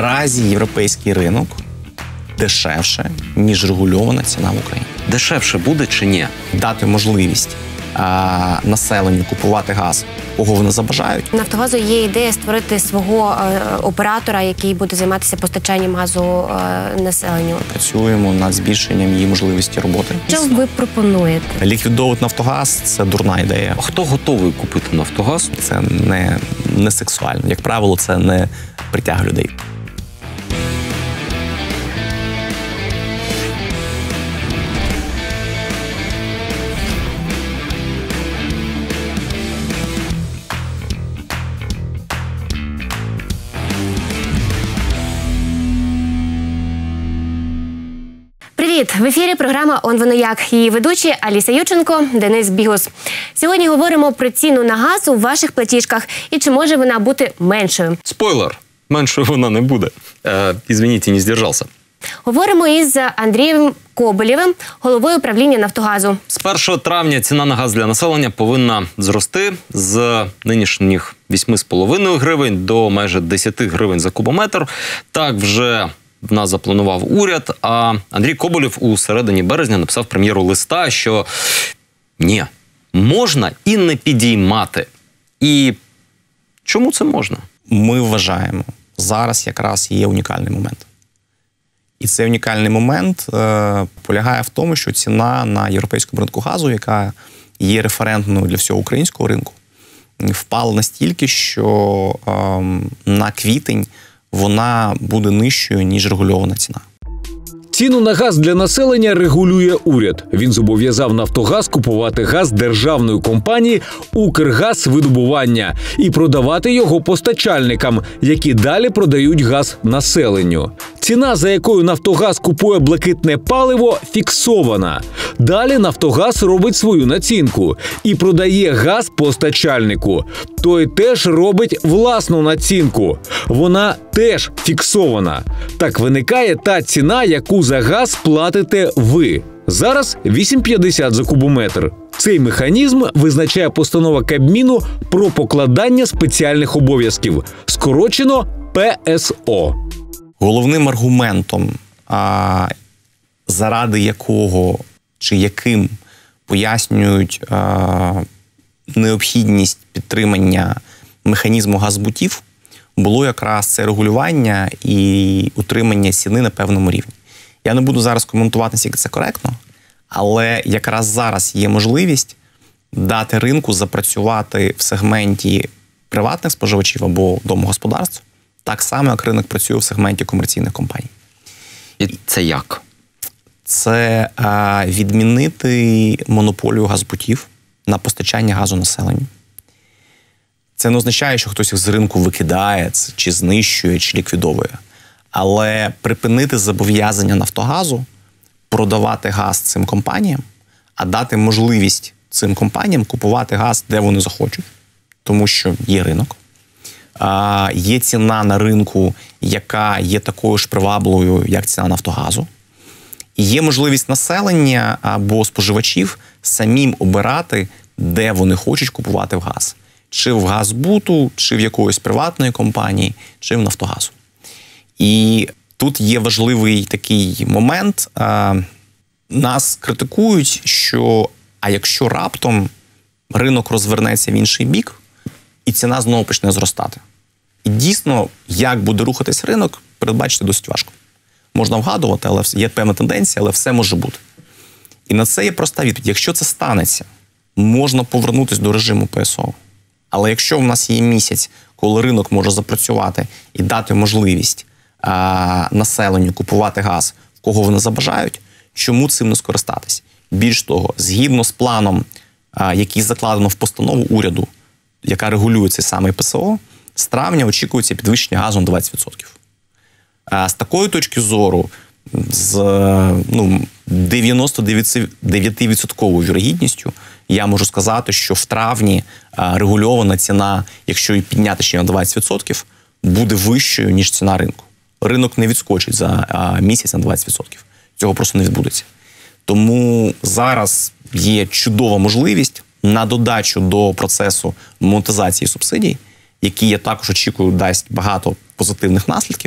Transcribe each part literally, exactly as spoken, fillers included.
Наразі європейський ринок дешевше, ніж регульована ціна в Україні. Дешевше буде чи ні? Дати можливість а, населенню купувати газ, кого вони забажають. Нафтогазу є ідея створити свого е, оператора, який буде займатися постачанням газу е, населенню. Працюємо над збільшенням її можливості роботи. Що ви пропонуєте? Ліквідовувати Нафтогаз – це дурна ідея. Хто готовий купити Нафтогаз? Це не, не сексуально. Як правило, це не притягує людей. Привіт! В ефірі програма «Он воно як». Її ведучі Аліса Юченко, Денис Бігус. Сьогодні говоримо про ціну на газ у ваших платіжках і чи може вона бути меншою. Спойлер! Меншою вона не буде. Е, Ізвиніть, не здержався. Говоримо із Андрієм Коболєвим, головою управління Нафтогазу. З першого травня ціна на газ для населення повинна зрости з нинішніх вісьми з половиною гривень до майже десяти гривень за кубометр. Так вже в нас запланував уряд, а Андрій Коболєв у середині березня написав прем'єру листа, що ні, можна і не підіймати. І чому це можна? Ми вважаємо, зараз якраз є унікальний момент. І цей унікальний момент е, полягає в тому, що ціна на європейському ринку газу, яка є референтною для всього українського ринку, впала настільки, що е, на квітень вона буде нижчою, ніж регульована ціна. Ціну на газ для населення регулює уряд. Він зобов'язав Нафтогаз купувати газ державної компанії «Укргазвидобування» і продавати його постачальникам, які далі продають газ населенню. Ціна, за якою Нафтогаз купує блакитне паливо, фіксована. Далі Нафтогаз робить свою націнку і продає газ постачальнику. Той теж робить власну націнку. Вона теж фіксована. Так виникає та ціна, яку за газ платите ви. Зараз вісім п'ятдесят за кубометр. Цей механізм визначає постанова Кабміну про покладання спеціальних обов'язків, скорочено пе ес о. Головним аргументом, а, заради якого чи яким пояснюють а, необхідність підтримання механізму газзбутів, було якраз це регулювання і утримання ціни на певному рівні. Я не буду зараз коментувати, наскільки це коректно, але якраз зараз є можливість дати ринку запрацювати в сегменті приватних споживачів або домогосподарств, так само, як ринок працює в сегменті комерційних компаній. І це як? Це а, відмінити монополію газзбутів на постачання газу населенню. Це не означає, що хтось їх з ринку викидає, чи знищує, чи ліквідовує. Але припинити зобов'язання Нафтогазу продавати газ цим компаніям, а дати можливість цим компаніям купувати газ, де вони захочуть. Тому що є ринок. А, є ціна на ринку, яка є такою ж привабливою, як ціна Нафтогазу. І є можливість населення або споживачів самим обирати, де вони хочуть купувати газ. Чи в Газбуту, чи в якоїсь приватної компанії, чи в Нафтогазу. І тут є важливий такий момент. Нас критикують, що а якщо раптом ринок розвернеться в інший бік, і ціна знову почне зростати. І дійсно, як буде рухатись ринок, передбачити досить важко. Можна вгадувати, але є певна тенденція, але все може бути. І на це є проста відповідь. Якщо це станеться, можна повернутися до режиму пе ес о. Але якщо в нас є місяць, коли ринок може запрацювати і дати можливість а, населенню купувати газ, в кого вони забажають, чому цим не скористатись? Більш того, згідно з планом, а, який закладено в постанову уряду, яка регулює цей самий пе ес о, з травня очікується підвищення газу на двадцять відсотків. А, з такої точки зору, з ну, дев'яносто дев'ять відсотків вірогідністю, я можу сказати, що в травні а, регульована ціна, якщо її підняти ще на двадцять відсотків, буде вищою, ніж ціна ринку. Ринок не відскочить за а, місяць на двадцять відсотків. Цього просто не відбудеться. Тому зараз є чудова можливість на додачу до процесу монетизації субсидій, який, я також очікую, дасть багато позитивних наслідків, в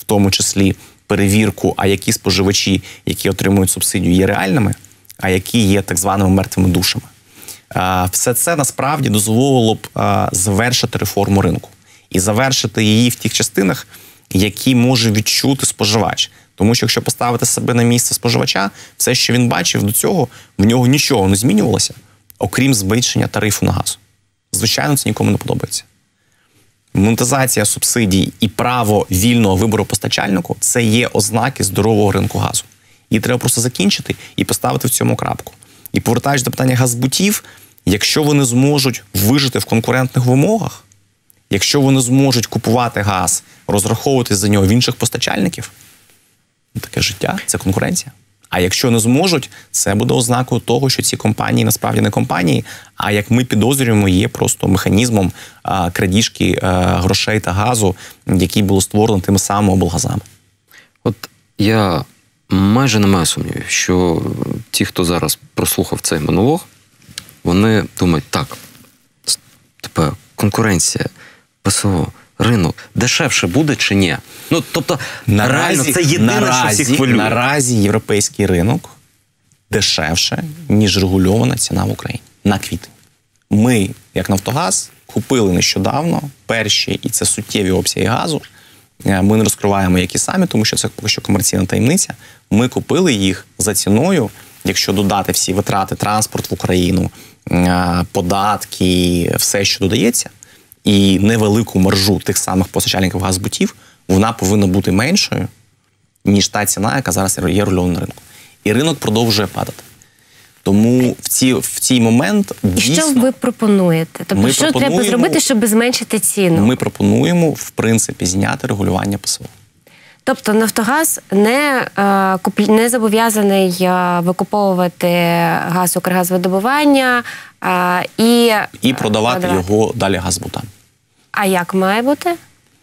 в тому числі перевірку, а які споживачі, які отримують субсидію, є реальними, а які є так званими мертвими душами. Все це насправді дозволило б завершити реформу ринку. І завершити її в тих частинах, які може відчути споживач. Тому що якщо поставити себе на місце споживача, все, що він бачив до цього, в нього нічого не змінювалося, окрім збільшення тарифу на газ. Звичайно, це нікому не подобається. Монетизація субсидій і право вільного вибору постачальнику – це є ознаки здорового ринку газу. Її треба просто закінчити і поставити в цьому крапку. І повертаючись до питання газбутів, якщо вони зможуть вижити в конкурентних вимогах, якщо вони зможуть купувати газ, розраховуватись за нього в інших постачальників, таке життя, це конкуренція. А якщо не зможуть, це буде ознакою того, що ці компанії насправді не компанії, а, як ми підозрюємо, є просто механізмом а, крадіжки а, грошей та газу, який було створено тими самими облгазами. От я майже не маю сумнівів, що ті, хто зараз прослухав цей монолог, вони думають, так, тепер конкуренція, ПСО, ринок, дешевше буде чи ні? Ну, тобто, наразі, реально, це єдине, наразі, що всіх хвилює. Наразі європейський ринок дешевше, ніж регульована ціна в Україні на квітень. Ми, як Нафтогаз, купили нещодавно перші, і це суттєві обсяги газу. Ми не розкриваємо, які самі, тому що це поки що комерційна таємниця. Ми купили їх за ціною, якщо додати всі витрати, транспорт в Україну, податки, все, що додається, і невелику маржу тих самих постачальників газбутів, вона повинна бути меншою, ніж та ціна, яка зараз є регульована на ринку. І ринок продовжує падати. Тому в, ці, в цей момент дійсно... І що ви пропонуєте? Тобто, що треба зробити, щоб зменшити ціну? Ми пропонуємо, в принципі, зняти регулювання ПСО. Тобто Нафтогаз не, не зобов'язаний викуповувати газ Укргазвидобування і... І продавати, продавати його далі газбутам. А як має бути?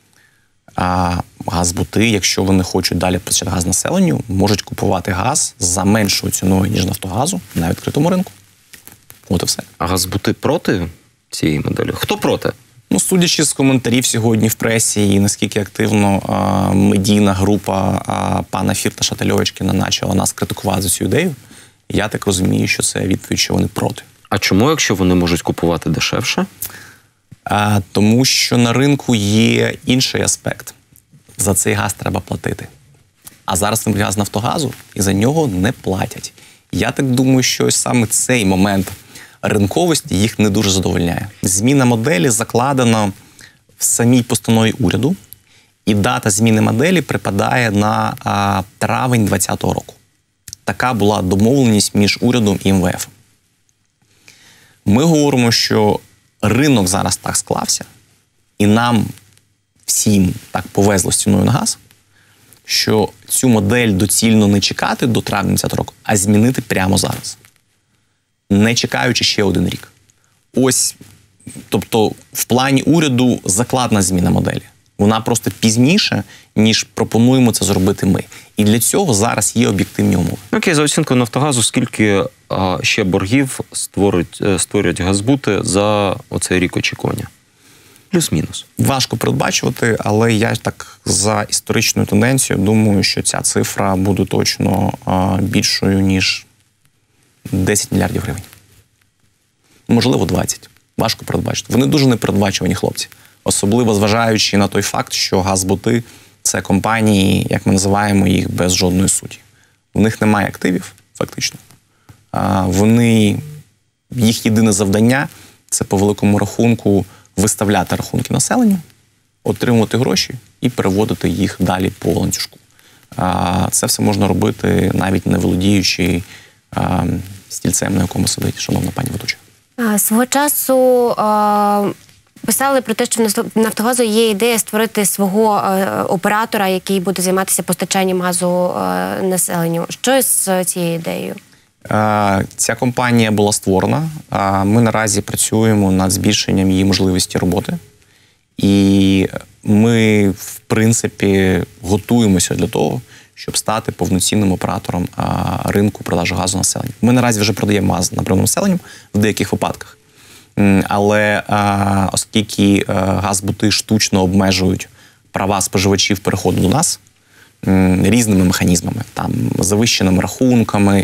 А газбути, якщо вони хочуть далі постачати газ населенню, можуть купувати газ за меншою ціною, ніж Нафтогазу, на відкритому ринку. От і все. А газбути проти цієї моделі? Хто проти? Ну, судячи з коментарів сьогодні в пресі і наскільки активно а, медійна група а, пана Фірташа та Льовочкіна почала нас критикувати за цю ідею, я так розумію, що це відповідь, що вони проти. А чому, якщо вони можуть купувати дешевше? А, тому що на ринку є інший аспект. За цей газ треба платити. А зараз він газ Нафтогазу, і за нього не платять. Я так думаю, що ось саме цей момент ринковості їх не дуже задовольняє. Зміна моделі закладена в самій постанові уряду, і дата зміни моделі припадає на а, травень двадцятого року. Така була домовленість між урядом і ем ве еф. Ми говоримо, що ринок зараз так склався, і нам всім так повезло з ціною на газ, що цю модель доцільно не чекати до травня двадцятого року, а змінити прямо зараз. Не чекаючи ще один рік. Ось, тобто, в плані уряду закладна зміна моделі. Вона просто пізніше, ніж пропонуємо це зробити ми. І для цього зараз є об'єктивні умови. Окей, за оцінкою Нафтогазу, скільки а, ще боргів створять, створять газбути за оцей рік очікування? Плюс-мінус. Важко передбачувати, але я так за історичною тенденцією думаю, що ця цифра буде точно а, більшою, ніж десять мільярдів гривень. Можливо, двадцять. Важко передбачити. Вони дуже непередбачувані хлопці. Особливо зважаючи на той факт, що газбути – це компанії, як ми називаємо їх, без жодної суті. У них немає активів, фактично. А вони, їх єдине завдання – це по великому рахунку виставляти рахунки населенню, отримувати гроші і переводити їх далі по ланцюжку. А це все можна робити, навіть не володіючи а, стільцем, на якому сидить шановна пані ведуча. Свого часу а, писали про те, що в Нафтогазу є ідея створити свого а, оператора, який буде займатися постачанням газу а, населенню. Що з цією ідеєю? А, ця компанія була створена. А, ми наразі працюємо над збільшенням її можливості роботи. І ми, в принципі, готуємося для того, щоб стати повноцінним оператором а, ринку продажу газу населенню. Ми наразі вже продаємо газ напряму населенню в деяких випадках. Але а, оскільки а, газбути штучно обмежують права споживачів переходу до нас, м, різними механізмами, там, завищеними рахунками,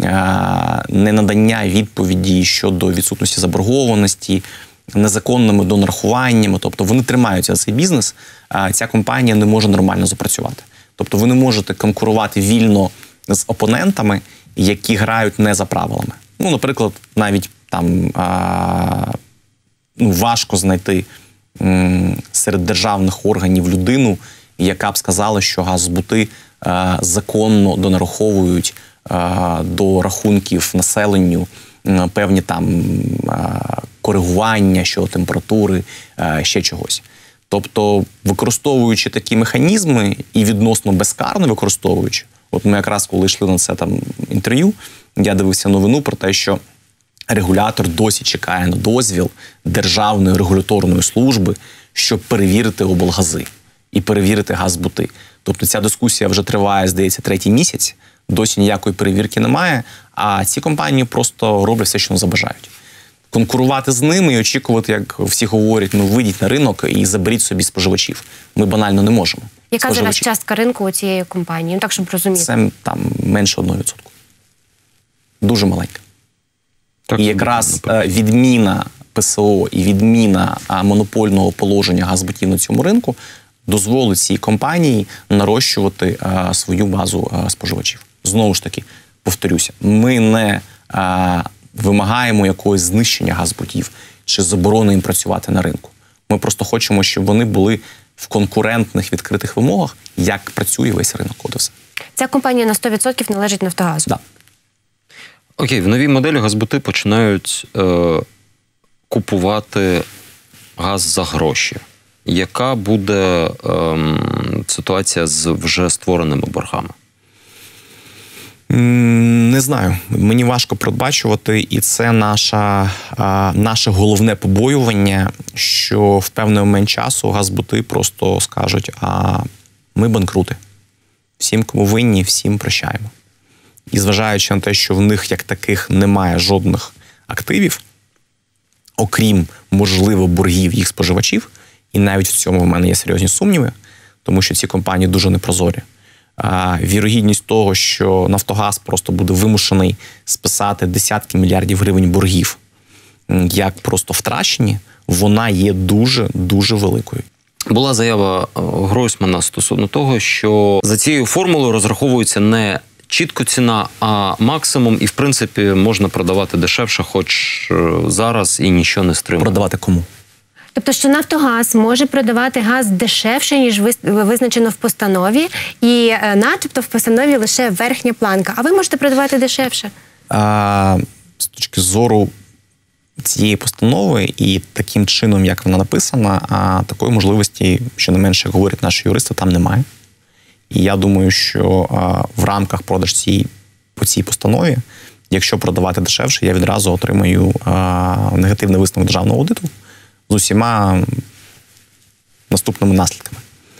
ненадання відповіді щодо відсутності заборгованості, незаконними донарахуваннями. Тобто вони тримаються за цей бізнес, а ця компанія не може нормально запрацювати. Тобто ви не можете конкурувати вільно з опонентами, які грають не за правилами. Ну, наприклад, навіть там а, ну, важко знайти м, серед державних органів людину, яка б сказала, що газзбути а, законно донараховують а, до рахунків населенню а, певні там а, коригування щодо температури, а, ще чогось. Тобто, використовуючи такі механізми і відносно безкарно використовуючи, от ми якраз коли йшли на це там інтерв'ю, я дивився новину про те, що регулятор досі чекає на дозвіл Державної регуляторної служби, щоб перевірити облгази і перевірити газзбути. Тобто ця дискусія вже триває, здається, третій місяць, досі ніякої перевірки немає, а ці компанії просто роблять все, що вони забажають. Конкурувати з ними і очікувати, як всі говорять, ну вийдіть на ринок і заберіть собі споживачів. Ми банально не можемо. Яка зараз Споживачі. частка ринку у цієї компанії? Ну так, щоб розуміти. Це там менше одного відсотка. Дуже маленька. Так, і якраз е, відміна ПСО і відміна е, монопольного положення газзбутів на цьому ринку дозволить цій компанії нарощувати е, свою базу е, споживачів. Знову ж таки, повторюся, ми не е, вимагаємо якогось знищення газзбутів чи заборони їм працювати на ринку. Ми просто хочемо, щоб вони були в конкурентних відкритих вимогах, як працює весь ринок. От і все. Ця компанія на сто відсотків належить Нафтогазу. Да. Окей, в новій моделі газзбути починають е, купувати газ за гроші. Яка буде е, ситуація з вже створеними боргами? Не знаю. Мені важко передбачувати, і це наша, а, наше головне побоювання, що в певний момент часу газзбути просто скажуть, а ми банкрути. Всім, кому винні, всім прощаємо. І зважаючи на те, що в них як таких немає жодних активів, окрім, можливо, боргів їх споживачів, і навіть в цьому в мене є серйозні сумніви, тому що ці компанії дуже непрозорі. А, вірогідність того, що Нафтогаз просто буде вимушений списати десятки мільярдів гривень боргів, як просто втрачені, вона є дуже-дуже великою. Була заява Гройсмана стосовно того, що за цією формулою розраховується не чітко ціна, а максимум, і в принципі можна продавати дешевше, хоч зараз і нічого не стримує. Продавати кому? Тобто, що Нафтогаз може продавати газ дешевше, ніж визначено в постанові, і е, начебто в постанові лише верхня планка, а ви можете продавати дешевше? А, з точки зору цієї постанови і таким чином, як вона написана, а, такої можливості, щонайменше, як говорять наші юристи, там немає. І я думаю, що а, в рамках продаж цієї, по цій постанові, якщо продавати дешевше, я відразу отримаю а, негативний висновок державного аудиту з усіма наступними наслідками.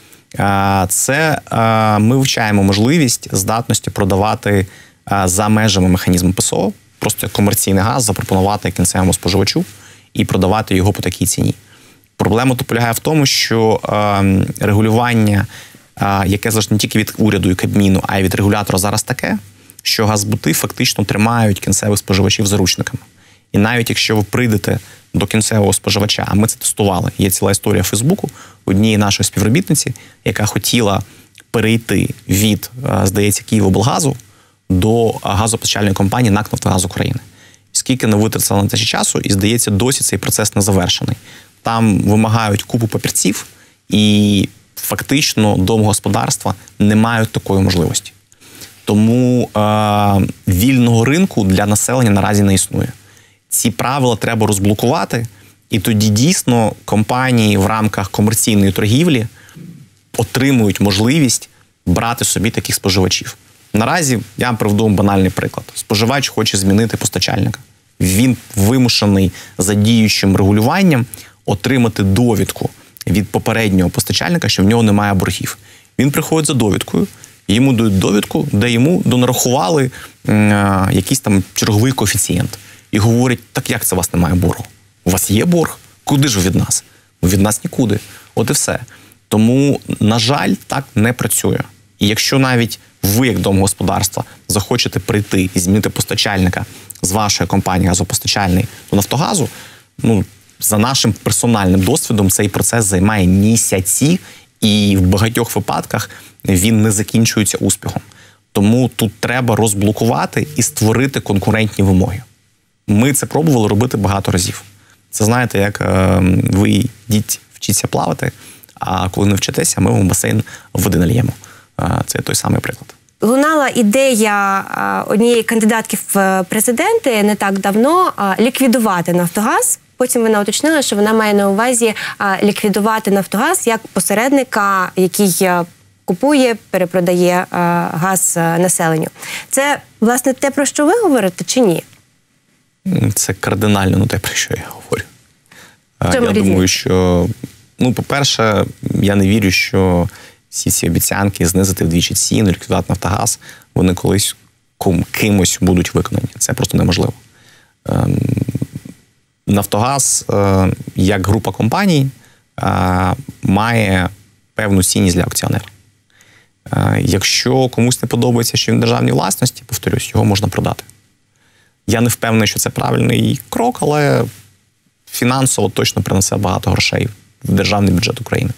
Це ми вивчаємо можливість здатності продавати за межами механізму ПСО, просто як комерційний газ запропонувати кінцевому споживачу і продавати його по такій ціні. Проблема тут полягає в тому, що регулювання, яке залежить не тільки від уряду і Кабміну, а й від регулятора зараз таке, що газзбути фактично тримають кінцевих споживачів заручниками. І навіть якщо ви прийдете до кінцевого споживача, а ми це тестували, є ціла історія Фейсбуку, однієї нашої співробітниці, яка хотіла перейти від, здається, Київоблгазу до газопостачальної компанії НАК «Нафтогаз України». Скільки не витратила на це часу, і, здається, досі цей процес не завершений. Там вимагають купу папірців, і фактично домогосподарства не мають такої можливості. Тому е- вільного ринку для населення наразі не існує. Ці правила треба розблокувати, і тоді дійсно компанії в рамках комерційної торгівлі отримують можливість брати собі таких споживачів. Наразі я вам приведу банальний приклад. Споживач хоче змінити постачальника. Він вимушений за діючим регулюванням отримати довідку від попереднього постачальника, що в нього немає боргів. Він приходить за довідкою, йому дають довідку, де йому донарахували е, якийсь там черговий коефіцієнт. І говорять, так як це у вас немає боргу? У вас є борг? Куди ж ви від нас? Від нас нікуди. От і все. Тому, на жаль, так не працює. І якщо навіть ви, як домогосподарство, захочете прийти і змінити постачальника з вашої компанії газопостачальної до Нафтогазу, ну, за нашим персональним досвідом цей процес займає місяці, і в багатьох випадках він не закінчується успіхом. Тому тут треба розблокувати і створити конкурентні вимоги. Ми це пробували робити багато разів. Це, знаєте, як е, ви йдіть, вчіться плавати, а коли не вчитеся, ми вам в басейн води нальємо. Е, це той самий приклад. Лунала ідея однієї кандидатки в президенти не так давно ліквідувати Нафтогаз. Потім вона уточнила, що вона має на увазі ліквідувати Нафтогаз як посередника, який купує, перепродає газ населенню. Це, власне, те, про що ви говорите, чи ні? Це кардинально не те, про що я говорю. Чому я різні? думаю, що, ну, по-перше, я не вірю, що всі ці обіцянки знизити вдвічі ціну, ліквідувати Нафтогаз, вони колись кимось будуть виконані. Це просто неможливо. Нафтогаз, як група компаній, має певну цінність для акціонера. Якщо комусь не подобається, що він в державній власності, повторюсь, його можна продати. Я не впевнений, що це правильний крок, але фінансово точно принесе багато грошей в державний бюджет України.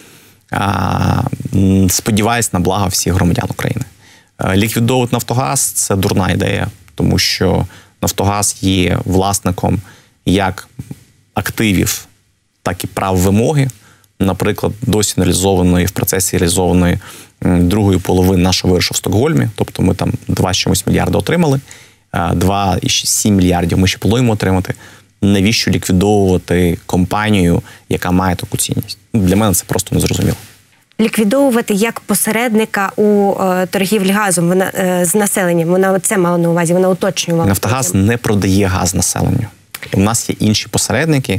Сподіваюсь на благо всіх громадян України. Ліквідовувати Нафтогаз – це дурна ідея, тому що Нафтогаз є власником як активів, так і прав вимоги. Наприклад, досі не реалізованої, в процесі реалізованої другої половини нашого вирішу в Стокгольмі, тобто ми там два з чимось мільярда отримали, два і сім мільярдів ми ще плануємо отримати. Навіщо ліквідовувати компанію, яка має таку цінність? Для мене це просто незрозуміло. Ліквідовувати як посередника у е, торгівлі газом вона, е, з населенням. Вона це мала на увазі, вона уточнювала. Нафтогаз не продає газ населенню. У нас є інші посередники,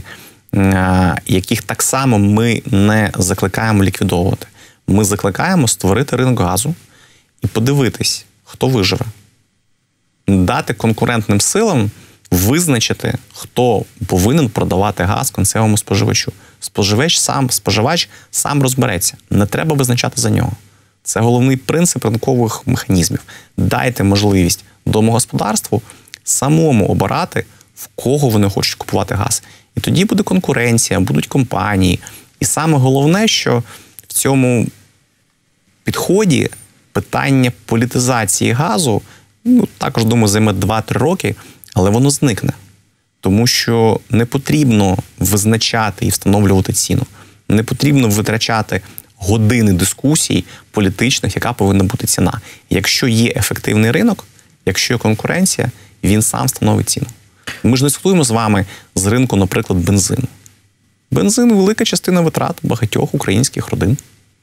е, яких так само ми не закликаємо ліквідовувати. Ми закликаємо створити ринок газу і подивитись, хто виживе. Дати конкурентним силам визначити, хто повинен продавати газ кінцевому споживачу. Споживач сам, споживач сам розбереться. Не треба визначати за нього. Це головний принцип ринкових механізмів. Дайте можливість домогосподарству самому обирати, в кого вони хочуть купувати газ. І тоді буде конкуренція, будуть компанії. І саме головне, що в цьому підході питання політизації газу, ну, також, думаю, займе два-три роки, але воно зникне. Тому що не потрібно визначати і встановлювати ціну. Не потрібно витрачати години дискусій політичних, яка повинна бути ціна. Якщо є ефективний ринок, якщо є конкуренція, він сам встановить ціну. Ми ж не дискутуємо з вами з ринку, наприклад, бензину. Бензин – велика частина витрат багатьох українських родин.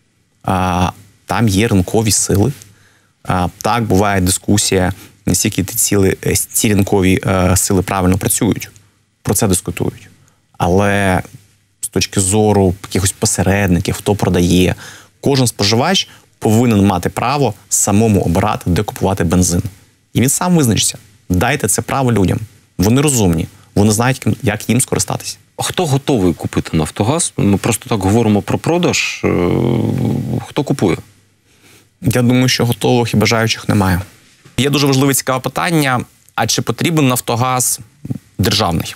А, там є ринкові сили. А, так, буває дискусія, наскільки ці, ці ринкові е, сили правильно працюють. Про це дискутують. Але з точки зору якихось посередників, хто продає, кожен споживач повинен мати право самому обирати, де купувати бензин. І він сам визначиться. Дайте це право людям. Вони розумні. Вони знають, як їм скористатися. Хто готовий купити Нафтогаз? Ми просто так говоримо про продаж. Хто купує? Я думаю, що готових і бажаючих немає. Є дуже важливе цікаве питання, а чи потрібен Нафтогаз державний?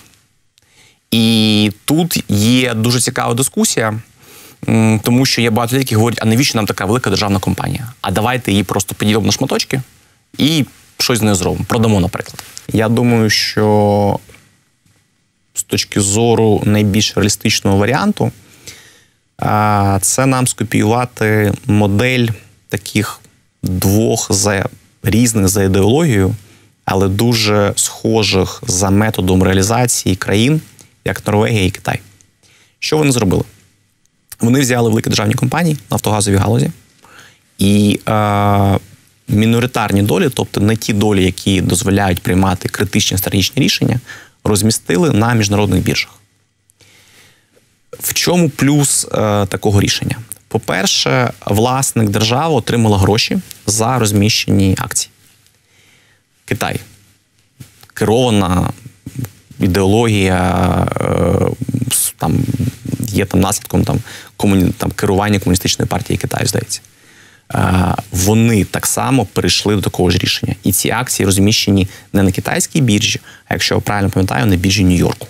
І тут є дуже цікава дискусія, тому що є багато людей, які говорять, а навіщо нам така велика державна компанія? А давайте її просто поділимо на шматочки і щось з нею зробимо. Продамо, наприклад. Я думаю, що з точки зору найбільш реалістичного варіанту, це нам скопіювати модель таких двох за різних за ідеологією, але дуже схожих за методом реалізації країн, як Норвегія і Китай. Що вони зробили? Вони взяли великі державні компанії, нафтогазові галузі, і е, міноритарні долі, тобто не ті долі, які дозволяють приймати критичні стратегічні рішення, розмістили на міжнародних біржах. В чому плюс е, такого рішення? По-перше, власник держави отримала гроші за розміщені акції. Китай. Керована ідеологія, там, є там наслідком там, комуні, там, керування комуністичної партії Китаю, здається. вони так само перейшли до такого ж рішення. І ці акції розміщені не на китайській біржі, а, якщо я правильно пам'ятаю, на біржі Нью-Йорку.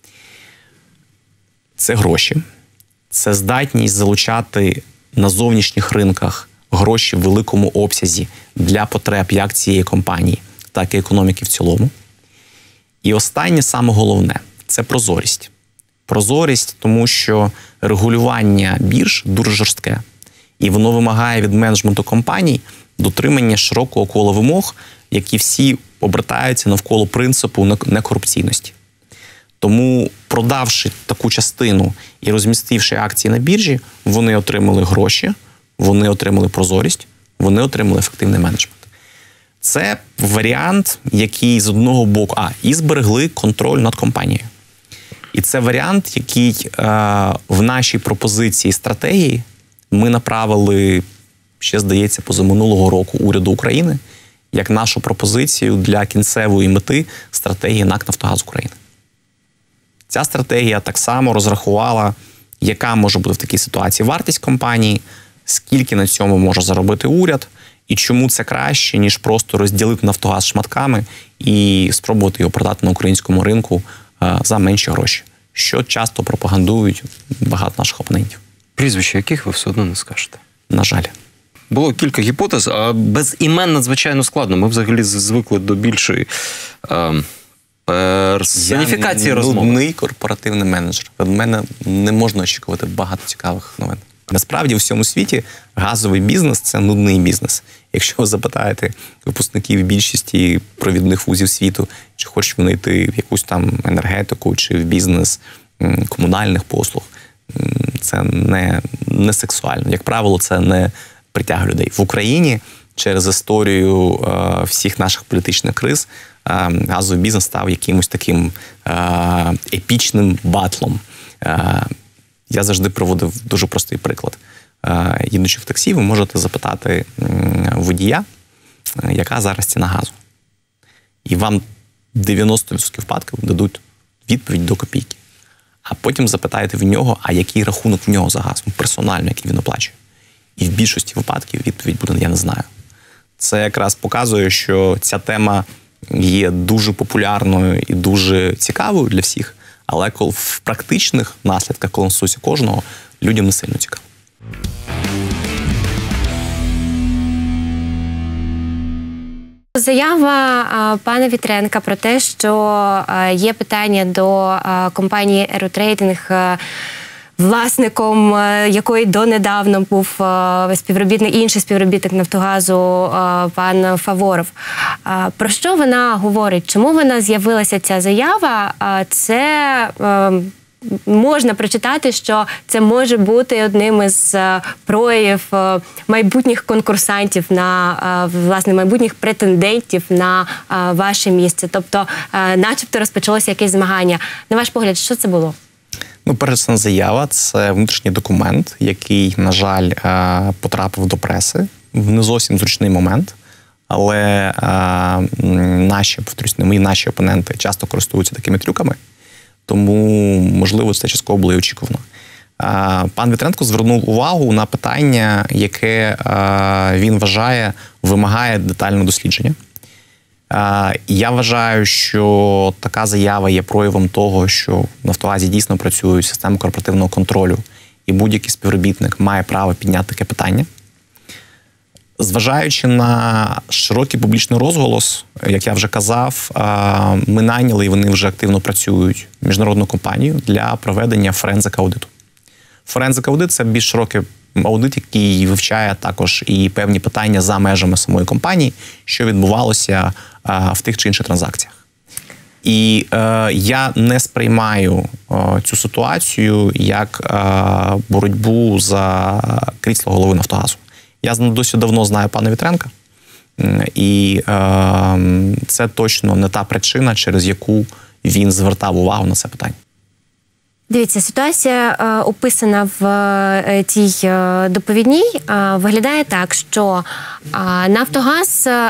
Це гроші, це здатність залучати на зовнішніх ринках гроші в великому обсязі для потреб як цієї компанії, так і економіки в цілому. І останнє, саме головне, це прозорість. Прозорість, тому що регулювання бірж дуже жорстке. І воно вимагає від менеджменту компаній дотримання широкого кола вимог, які всі обертаються навколо принципу некорупційності. Тому, продавши таку частину і розмістивши акції на біржі, вони отримали гроші, вони отримали прозорість, вони отримали ефективний менеджмент. Це варіант, який з одного боку, а, і зберегли контроль над компанією. І це варіант, який е, в нашій пропозиції стратегії ми направили, ще, здається, позаминулого року уряду України, як нашу пропозицію для кінцевої мети стратегії НАК «Нафтогаз України». Ця стратегія так само розрахувала, яка може бути в такій ситуації вартість компанії, скільки на цьому може заробити уряд, і чому це краще, ніж просто розділити «Нафтогаз» шматками і спробувати його продати на українському ринку за менші гроші, що часто пропагандують багато наших опонентів. Прізвища яких ви все одно не скажете? На жаль. Було кілька гіпотез, а без імен надзвичайно складно. Ми взагалі звикли до більшої е, персоніфікації розмови. Я нудний корпоративний менеджер. Від мене не можна очікувати багато цікавих новин. Насправді, у всьому світі газовий бізнес – це нудний бізнес. Якщо ви запитаєте випускників більшості провідних вузів світу, чи хочуть вони йти в якусь там енергетику, чи в бізнес комунальних послуг, це не, не сексуально. Як правило, це не притягує людей. В Україні через історію е, всіх наших політичних криз е, газовий бізнес став якимось таким е, епічним батлом. Е, я завжди проводив дуже простий приклад. Е, їдучи в таксі, ви можете запитати е, водія, е, яка зараз ціна газу. І вам дев'яносто відсотків випадків дадуть відповідь до копійки. А потім запитаєте в нього, а який рахунок в нього за газ, персонально, який він оплачує. І в більшості випадків відповідь буде «я не знаю». Це якраз показує, що ця тема є дуже популярною і дуже цікавою для всіх, але в практичних наслідках, коли стосується кожного, людям не сильно цікаво. Заява пана Вітренка про те, що є питання до компанії «Еротрейдинг», власником якої донедавна був співробітник, інший співробітник «Нафтогазу» пан Фаворов. Про що вона говорить? Чому вона з'явилася, ця заява? Це можна прочитати, що це може бути одним із проявів майбутніх конкурсантів, на, власне, майбутніх претендентів на ваше місце. Тобто, начебто розпочалося якесь змагання. На ваш погляд, що це було? Ну, перша заява – це внутрішній документ, який, на жаль, потрапив до преси в не зовсім зручний момент, але наші, повторюсь, мої наші опоненти часто користуються такими трюками, тому, можливо, це частково було і очікувано. Пан Вітренко звернув увагу на питання, яке він вважає вимагає детального дослідження. Я вважаю, що така заява є проявом того, що в «Нафтогазі» дійсно працює система корпоративного контролю, і будь-який співробітник має право підняти таке питання. Зважаючи на широкий публічний розголос, як я вже казав, ми найняли, і вони вже активно працюють, міжнародну компанію для проведення форензик-аудиту. Форензик-аудит – це більш широкий аудит, який вивчає також і певні питання за межами самої компанії, що відбувалося в тих чи інших транзакціях. І е, я не сприймаю е, цю ситуацію як е, боротьбу за крісло голови «Нафтогазу». Я досить давно знаю пана Вітренка, і е, це точно не та причина, через яку він звертав увагу на це питання. Дивіться, ситуація, е, описана в е, цій е, доповідній, е, виглядає так, що е, «Нафтогаз», е,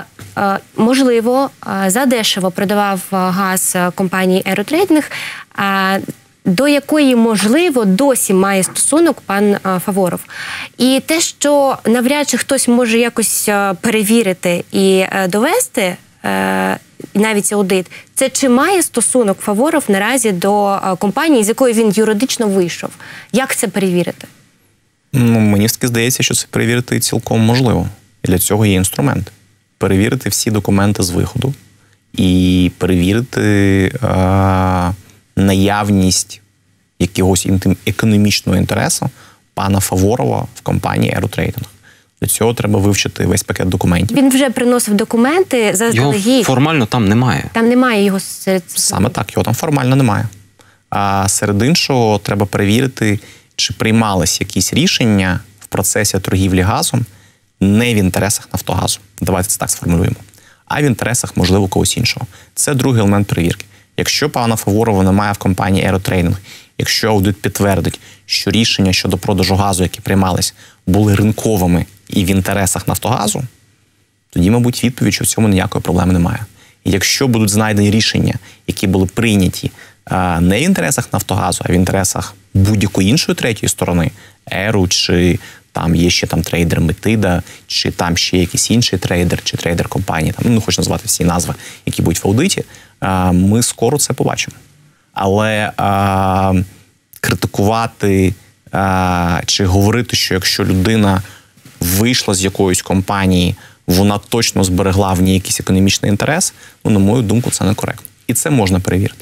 можливо, е, задешево продавав газ компанії «Еротрейдинг», е, до якої, можливо, досі має стосунок пан а, Фаворов. І те, що навряд чи хтось може якось а, перевірити і а, довести, а, навіть аудит, це чи має стосунок Фаворов наразі до а, компанії, з якої він юридично вийшов? Як це перевірити? Ну, мені все здається, що це перевірити цілком можливо. І для цього є інструмент. Перевірити всі документи з виходу і перевірити а, наявність якогось економічного інтересу пана Фаворова в компанії «Аеротрейдинг». Для цього треба вивчити весь пакет документів. Він вже приносив документи заздалегідь. Його формально там немає. Там немає його серед... Саме так, його там формально немає. А серед іншого треба перевірити, чи приймались якісь рішення в процесі торгівлі газом не в інтересах «Нафтогазу». Давайте це так сформулюємо. А в інтересах, можливо, когось іншого. Це другий елемент перевірки. Якщо пана Фаворова немає в компанії «Аеротрейдинг», якщо аудит підтвердить, що рішення щодо продажу газу, які приймались, були ринковими і в інтересах «Нафтогазу», тоді, мабуть, відповідь, що в цьому ніякої проблеми немає. І якщо будуть знайдені рішення, які були прийняті не в інтересах «Нафтогазу», а в інтересах будь-якої іншої третьої сторони, «Еру», чи там є ще там трейдер Метида, чи там ще якийсь інший трейдер, чи трейдер компанії, там, ну, не хочу назвати всі назви, які будуть в аудиті, ми скоро це побачимо. Але а, критикувати а, чи говорити, що якщо людина вийшла з якоїсь компанії, вона точно зберегла в ній якийсь економічний інтерес, ну, на мою думку, це некоректно. І це можна перевірити.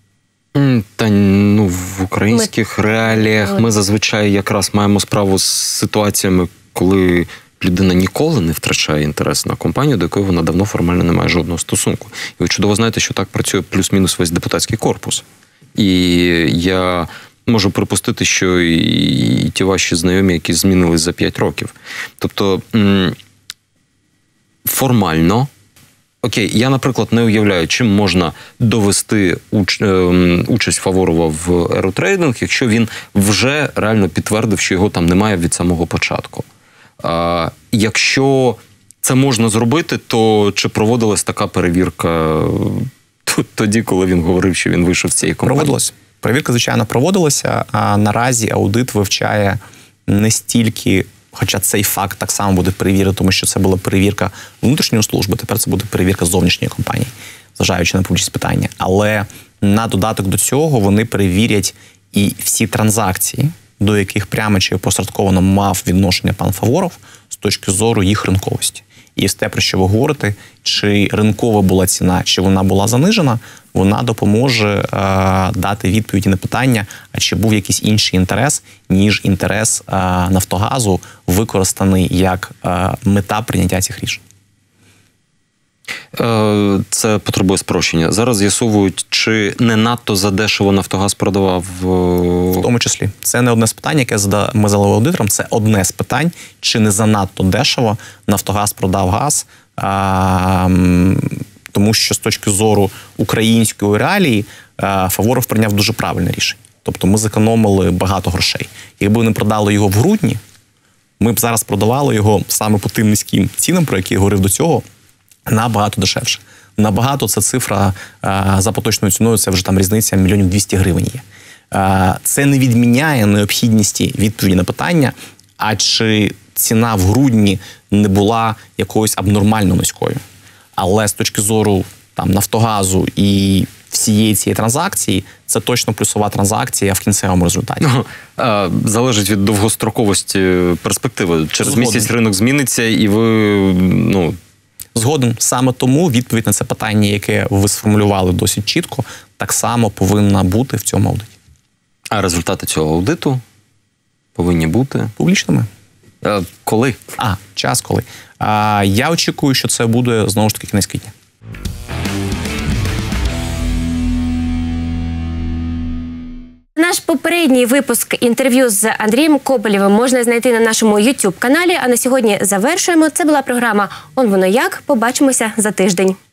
Та ну в українських ми... реаліях ми зазвичай якраз маємо справу з ситуаціями, коли людина ніколи не втрачає інтерес на компанію, до якої вона давно формально не має жодного стосунку. І ви чудово знаєте, що так працює плюс-мінус весь депутатський корпус. І я можу припустити, що і ті ваші знайомі, які змінились за п'ять років. Тобто формально, окей, я, наприклад, не уявляю, чим можна довести уч... участь Фаворова в «Аеротрейдинг», якщо він вже реально підтвердив, що його там немає від самого початку. А, якщо це можна зробити, то чи проводилась така перевірка тоді, коли він говорив, що він вийшов з цієї компанії? Проводилась. Перевірка, звичайно, проводилася, а наразі аудит вивчає не стільки, хоча цей факт так само буде перевірити, тому що це була перевірка внутрішньої служби, тепер це буде перевірка зовнішньої компанії, зважаючи на публічність питання. Але на додаток до цього вони перевірять і всі транзакції, до яких прямо чи опосередковано мав відношення пан Фаворов з точки зору їх ринковості. І те, про що ви говорите, чи ринкова була ціна, чи вона була занижена, вона допоможе е, дати відповіді на питання, а чи був якийсь інший інтерес, ніж інтерес е, «Нафтогазу», використаний як е, мета прийняття цих рішень. Це потребує спрощення. Зараз з'ясовують, чи не надто задешево «Нафтогаз» продавав? В тому числі. Це не одне з питань, яке ми задали аудиторам. Це одне з питань, чи не занадто дешево «Нафтогаз» продав газ. А, тому що з точки зору української реалії Фаворов прийняв дуже правильне рішення. Тобто ми зекономили багато грошей. Якби вони продали його в грудні, ми б зараз продавали його саме по тим низьким цінам, про які я говорив до цього, набагато дешевше. Набагато це цифра а, за поточною ціною, це вже там різниця мільйонів двісті гривень є. А, це не відміняє необхідності відповіді на питання, а чи ціна в грудні не була якоюсь абнормально низькою. Але з точки зору там, «Нафтогазу» і всієї цієї транзакції, це точно плюсова транзакція в кінцевому результаті. Залежить від довгостроковості перспективи. Через Згоден. Місяць ринок зміниться і ви, ну... Згоден. Саме тому відповідь на це питання, яке ви сформулювали досить чітко, так само повинна бути в цьому аудиті. А результати цього аудиту повинні бути? Публічними. А, коли? А, час коли. А, я очікую, що це буде, знову ж таки, кінець квітня. Наш попередній випуск інтерв'ю з Андрієм Коболєвим можна знайти на нашому ютуб каналі. А на сьогодні завершуємо. Це була програма «Он воно як». Побачимося за тиждень.